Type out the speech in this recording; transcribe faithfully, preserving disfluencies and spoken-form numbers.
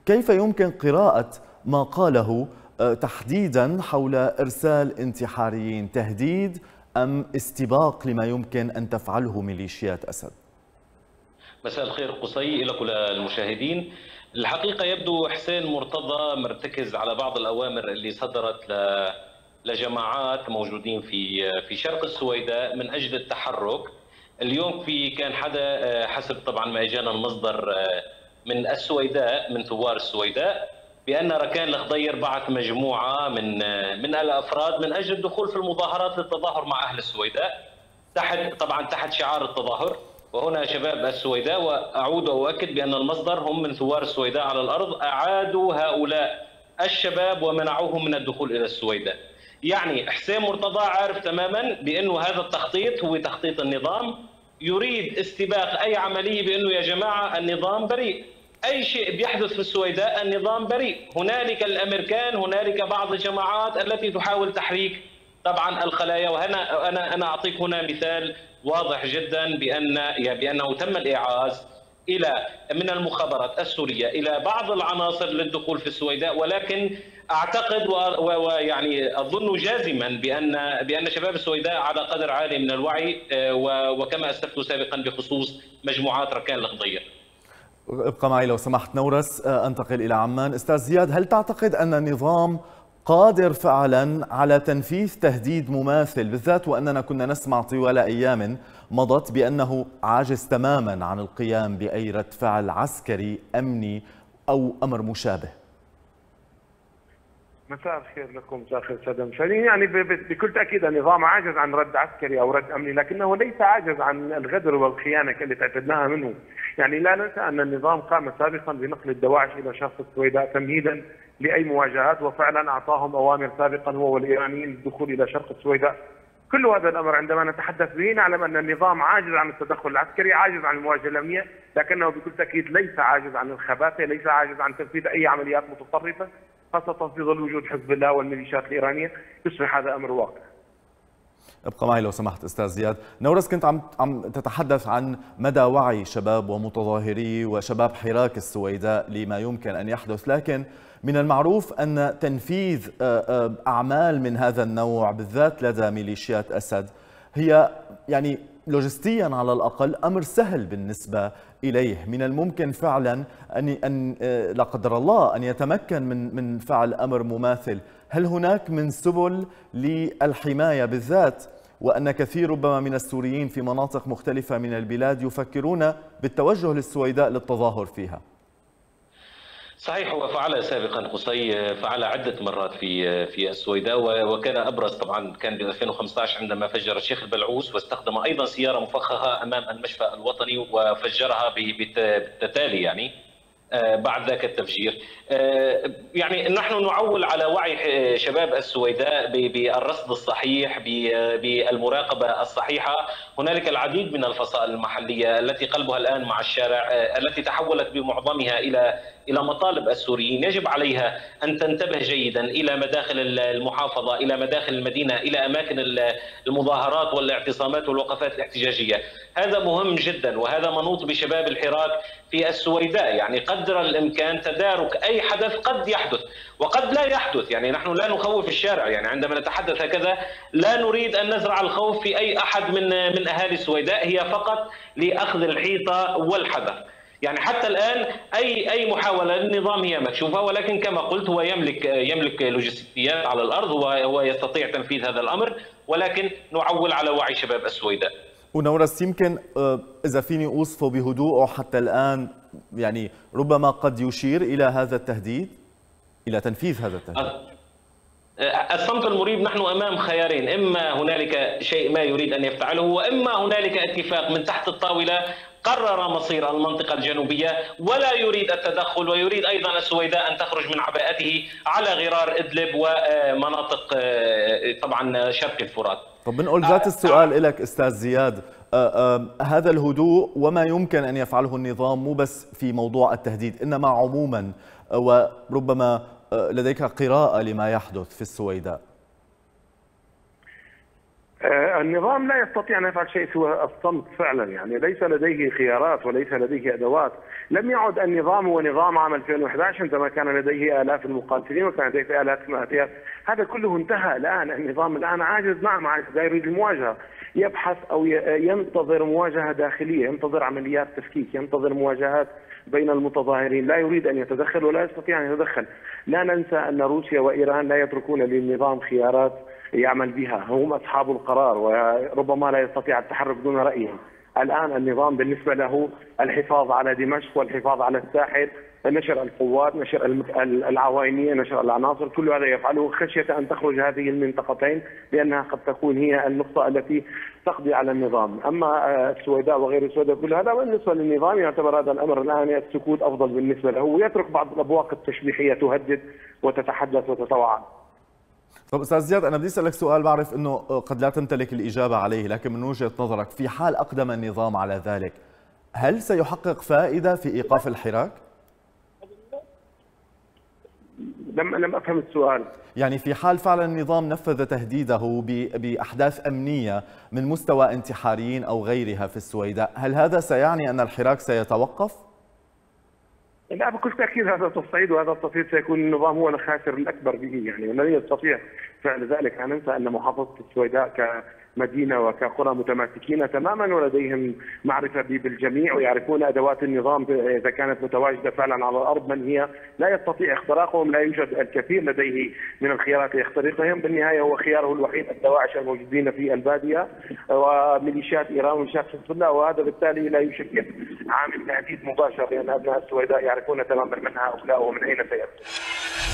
كيف يمكن قراءة ما قاله تحديدا حول إرسال انتحاريين؟ تهديد أم استباق لما يمكن أن تفعله ميليشيات أسد؟ مساء الخير قصي لك وللمشاهدين. الحقيقة يبدو حسين مرتضى مرتكز على بعض الأوامر اللي صدرت لجماعات موجودين في في شرق السويداء من أجل التحرك. اليوم في كان حدا حسب طبعا ما اجانا المصدر من السويداء من ثوار السويداء بأن ركان الخضير بعث مجموعة من من الأفراد من أجل الدخول في المظاهرات للتظاهر مع أهل السويداء تحت طبعا تحت شعار التظاهر. وهنا شباب السويداء، وأعود وأؤكد بأن المصدر هم من ثوار السويداء على الأرض، أعادوا هؤلاء الشباب ومنعوهم من الدخول إلى السويداء. يعني حسين مرتضى عارف تماما بأنه هذا التخطيط هو تخطيط النظام، يريد استباق أي عملية بأنه يا جماعة النظام بريء، أي شيء بيحدث في السويداء النظام بريء. هنالك الأمريكان، هنالك بعض الجماعات التي تحاول تحريك طبعا الخلايا. وهنا أنا أنا أعطيك هنا مثال واضح جدا بأن بأنه تم الإيعاز إلى من المخابرات السورية إلى بعض العناصر للدخول في السويداء، ولكن أعتقد ويعني أظن جازما بأن بأن شباب السويداء على قدر عالي من الوعي، وكما أسلفت سابقا بخصوص مجموعات ركان الخضير. ابقى معي لو سمحت نورس، أنتقل إلى عمان. أستاذ زياد، هل تعتقد أن النظام قادر فعلا على تنفيذ تهديد مماثل، بالذات وأننا كنا نسمع طوال أيام مضت بأنه عاجز تماما عن القيام بأي رد فعل عسكري أمني أو أمر مشابه؟ مساء الخير لكم، مساء الخير سادة المشاهدين. يعني بكل تأكيد النظام عاجز عن رد عسكري أو رد أمني، لكنه ليس عاجز عن الغدر والخيانة اللي اعتدناها منه. يعني لا ننسى أن النظام قام سابقا بنقل الدواعش إلى شرق السويداء تمهيدا لأي مواجهات، وفعلا أعطاهم أوامر سابقا هو والإيرانيين للدخول إلى شرق السويداء. كل هذا الأمر عندما نتحدث به نعلم أن النظام عاجز عن التدخل العسكري، عاجز عن المواجهة الأمنية، لكنه بكل تأكيد ليس عاجز عن الخباثة، ليس عاجز عن تنفيذ أي عمليات متطرفة، خاصة في ظل وجود حزب الله والميليشيات الإيرانية. يصبح هذا أمر واقع. ابقى معي لو سمحت أستاذ زياد. نورس، كنت عم عم تتحدث عن مدى وعي شباب ومتظاهري وشباب حراك السويداء لما يمكن أن يحدث، لكن من المعروف أن تنفيذ أعمال من هذا النوع بالذات لدى ميليشيات أسد هي يعني لوجستيا على الأقل أمر سهل بالنسبة إليه. من الممكن فعلا أن أن لا قدر الله أن يتمكن من من فعل أمر مماثل. هل هناك من سبل للحماية، بالذات وأن كثير ربما من السوريين في مناطق مختلفة من البلاد يفكرون بالتوجه للسويداء للتظاهر فيها؟ صحيح، هو فعل سابقا قصي، فعل عده مرات في في السويداء، وكان ابرز طبعا كان ب ألفين وخمسة عشر عندما فجر الشيخ البلعوس واستخدم ايضا سياره مفخخه امام المشفى الوطني وفجرها بالتتالي يعني بعد ذاك التفجير. يعني نحن نعول على وعي شباب السويداء بالرصد الصحيح، بالمراقبة الصحيحة. هنالك العديد من الفصائل المحلية التي قلبها الآن مع الشارع، التي تحولت بمعظمها إلى إلى مطالب السوريين. يجب عليها أن تنتبه جيدا إلى مداخل المحافظة، إلى مداخل المدينة، إلى أماكن المظاهرات والاعتصامات والوقفات الاحتجاجية. هذا مهم جدا، وهذا منوط بشباب الحراك في السويداء. يعني قدر الإمكان تدارك أي حدث قد يحدث وقد لا يحدث. يعني نحن لا نخوف الشارع، يعني عندما نتحدث هكذا لا نريد أن نزرع الخوف في أي أحد من من أهالي السويداء، هي فقط لأخذ الحيطة والحذر. يعني حتى الآن أي أي محاولة للنظام هي مكشوفة، ولكن كما قلت هو يملك يملك لوجستيات على الأرض، هو يستطيع تنفيذ هذا الأمر، ولكن نعول على وعي شباب السويداء. ونورس، يمكن إذا فيني أوصفه بهدوءه حتى الآن، يعني ربما قد يشير إلى هذا التهديد، إلى تنفيذ هذا التهديد. الصمت المريب، نحن أمام خيارين: إما هنالك شيء ما يريد أن يفعله، وإما هنالك اتفاق من تحت الطاولة قرر مصير المنطقة الجنوبية ولا يريد التدخل، ويريد أيضا السويداء أن تخرج من عباءته على غرار إدلب ومناطق طبعا شرق الفرات. طب بنقول ذات السؤال لك أستاذ زياد، آآ آآ هذا الهدوء وما يمكن أن يفعله النظام مو بس في موضوع التهديد، إنما عموما، وربما لديك قراءة لما يحدث في السويداء. النظام لا يستطيع أن يفعل شيء سوى الصمت فعلا، يعني ليس لديه خيارات وليس لديه أدوات. لم يعد النظام هو نظام عام ألفين وأحد عشر عندما كان لديه آلاف المقاتلين وكان لديه آلاف المئات. هذا كله انتهى الآن. النظام الآن عاجز، نعم عاجز، لا يريد المواجهة، يبحث أو ينتظر مواجهة داخلية، ينتظر عمليات تفكيك، ينتظر مواجهات بين المتظاهرين، لا يريد أن يتدخل ولا يستطيع أن يتدخل. لا ننسى أن روسيا وإيران لا يتركون للنظام خيارات يعمل بها، هم أصحاب القرار وربما لا يستطيع التحرك دون رأيهم. الآن النظام بالنسبة له الحفاظ على دمشق والحفاظ على الساحل، نشر القوات، نشر العوائنية، نشر العناصر، كل هذا يفعله خشية أن تخرج هذه المنطقتين لأنها قد تكون هي النقطة التي تقضي على النظام. أما السويداء وغير السويداء كل هذا بالنسبة للنظام يعتبر هذا الأمر الآن السكوت أفضل بالنسبة له، ويترك بعض الأبواق التشبيحية تهدد وتتحدث وتتوعد. طب استاذ زياد، انا بدي اسالك سؤال بعرف انه قد لا تمتلك الاجابه عليه، لكن من وجهه نظرك في حال اقدم النظام على ذلك هل سيحقق فائده في ايقاف الحراك؟ لم لم افهم السؤال. يعني في حال فعلا النظام نفذ تهديده باحداث امنيه من مستوى انتحاريين او غيرها في السويداء، هل هذا سيعني ان الحراك سيتوقف؟ لا بكل تأكيد هذا تصعيد، وهذا التصعيد سيكون النظام هو الخاسر الأكبر به، يعني ولن يستطيع فعل ذلك. لا ننسى أن محافظة السويداء كمدينة وكقرى متماسكين تماما ولديهم معرفة بالجميع ويعرفون أدوات النظام إذا كانت متواجدة فعلا على الأرض من هي، لا يستطيع اختراقهم، لا يوجد الكثير لديه من الخيارات ليخترقهم. بالنهاية هو خياره الوحيد الدواعش الموجودين في البادية وميليشيات إيران وميليشيات حزب الله، وهذا بالتالي لا يشكل عامل تهديد مباشر لأن أبناء السويداء يعرفون تماما من هؤلاء ومن أين سيأتون.